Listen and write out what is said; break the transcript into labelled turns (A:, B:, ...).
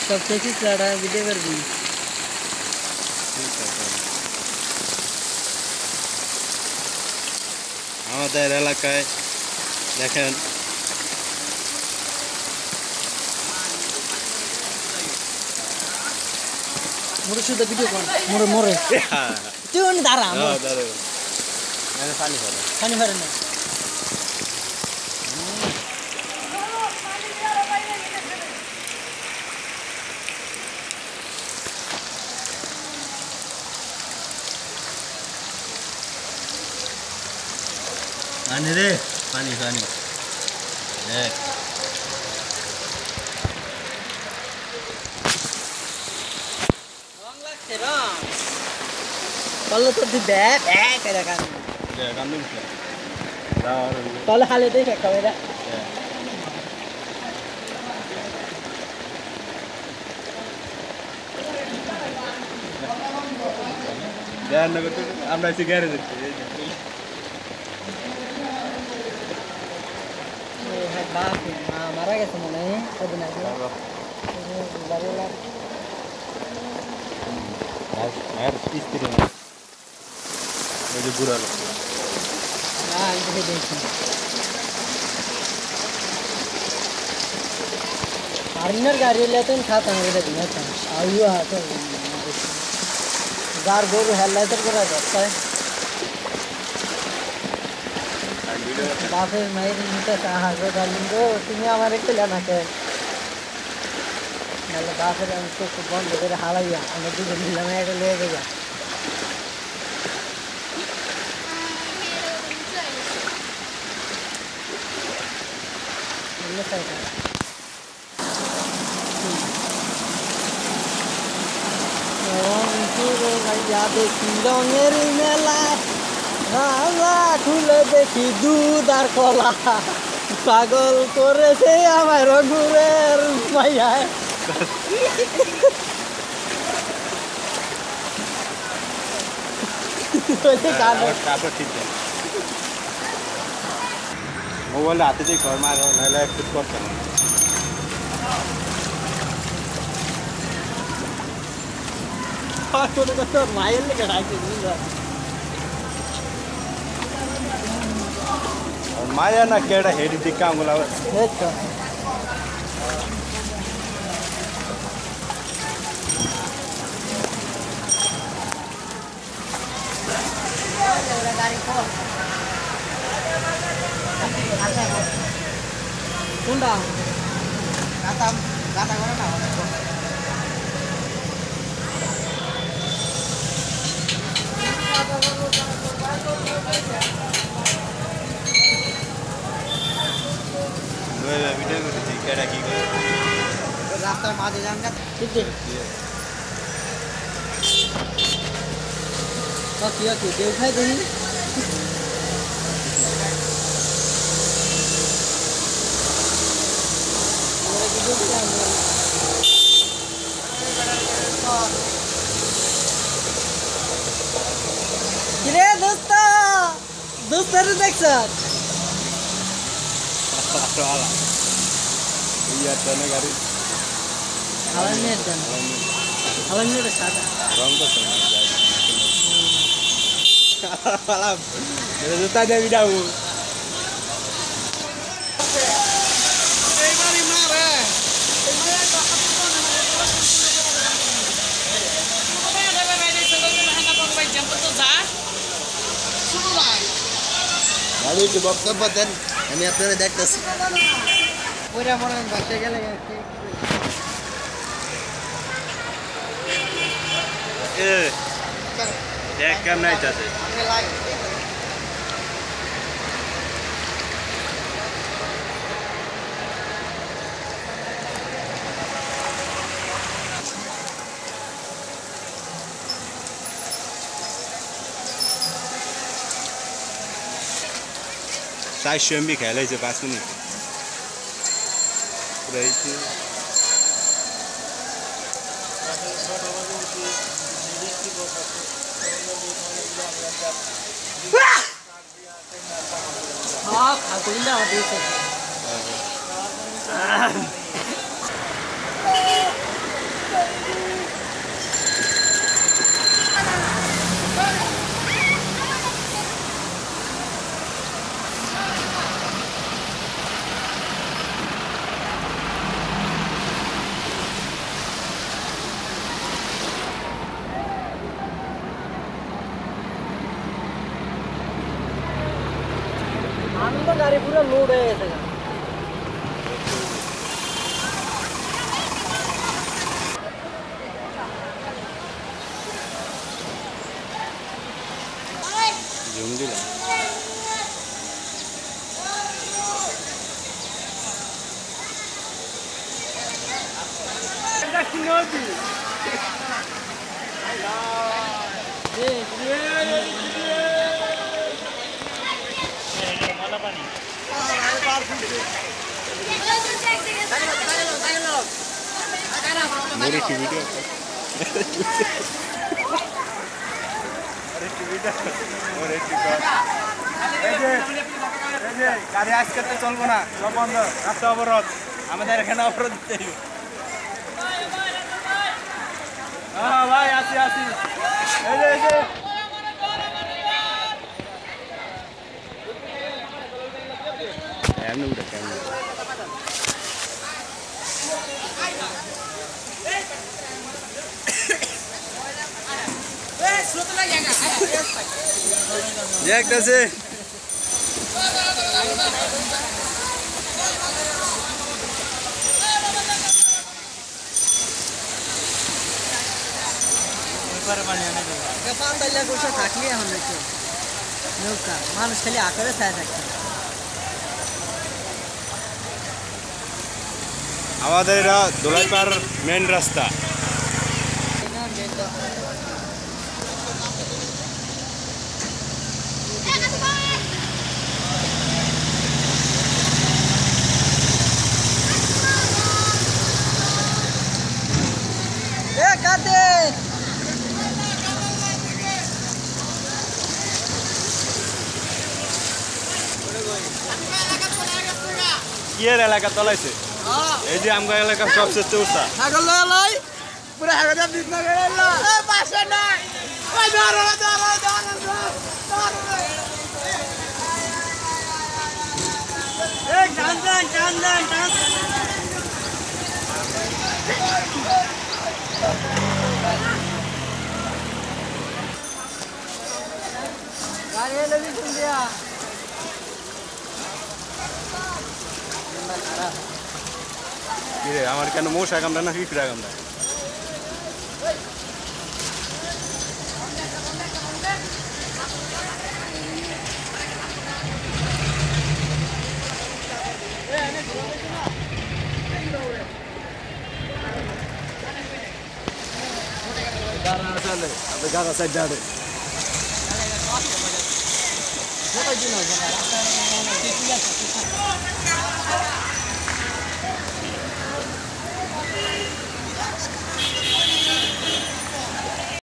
A: सब चेकिस लाड़ा वीडियो कर दी
B: আমাদের এলাকায় দেখেন
A: मोरे शुद्ध वीडियो कौन मोरे मोरे क्यों नहीं दारा
B: मैंने पानी
A: भरा ना
B: पानी रे पानी
A: कल तो दी बे करे kan कल हाले दे फेंका मेरा
B: ध्यान न करते আমরা এসে গ্যারেজ দেখছি
A: बाप मारा गया तुमने कभी ना किया बाबूला
B: यार इस तरह मुझे बुरा लगा
A: हाँ इधर देखिए आर्नर गाड़ी लेते हैं खाता है इधर नहीं था आयु हाथ जार गोर हेडलाइटर करा जाता है बापे मैं नीचे कहाँ गो डालूँ गो तुम्हें हमारे के लिए ना के मतलब बापे हमको कुछ लेकर हाला ही है हमें भी जल्दी लम्हे के लिए गया ये सही है यादे किलोंगेर मेला राजा खुले देखी दूध और कला पागल करे से हमारे गुरेर मैया
B: मोबाइल हाथे चाहिँ घरमा आएर कुछ गर्छ
A: माइलले गराएको
B: माया ना केटा हेडी दिक्का आउँला
A: कुंडा गाता गाता गरे ना
B: वीडियो करते केटा की
A: रास्ता में आगे जाएंगे ठीक है तो क्या क्यों देखा है कहीं किरे दोस्तों देख सर
B: iya dana gari
A: alamnya udah sada
B: rongko malam ada juta dia video Lalu coba kebetulan kami upload deck terus.
A: पूरा मोड़ा बच्चे के लिए
B: deck कम नहीं चाहते Saya shembi खेले जो पास में रही
A: हाँ खाकुलिंदा होती है তো গাড়ি পুরো লোড হয়ে গেছে
B: জুম দিলাম मेरी टीवी
C: গাড়ি আজকে তো চলবো না, সব বন্ধ, রাস্তা অবরোধ, আমাদের এখানে অবরোধ দিতে হবে। হ্যাঁ ভাই, আসি আসি, এই যে
B: এমনি উঠে কেমন যে একটা আছে
A: থাকলে এখন নৌকা মানুষ খালি আকারে ছায়া থাকছে
B: আমাদের এটা দোলাইপাড় মেন রাস্তা কি এর এলাকা তলাইছে এই যে আমগা এলাকা সবচেয়ে চৌসা
A: গাড়ি এলে শুন দিয়া
B: কি রে আমার কেন মশা কামড়া না পিঁপড়া কামড়া गाना साइड जा रहे